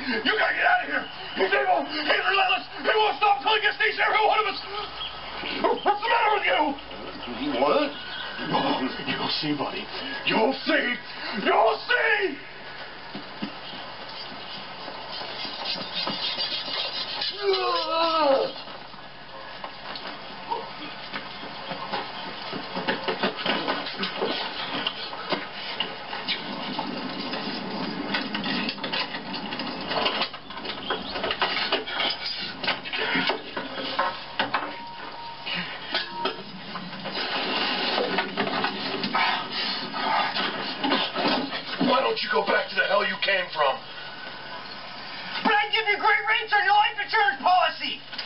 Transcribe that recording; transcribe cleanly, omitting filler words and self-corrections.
You gotta get out of here. He's evil. He's relentless. He won't stop until he gets each and every one of us. What's the matter with you? What? Oh, you'll see, buddy. You'll see. You'll see. Why don't you go back to the hell you came from? But I give you great rates on your life insurance policy.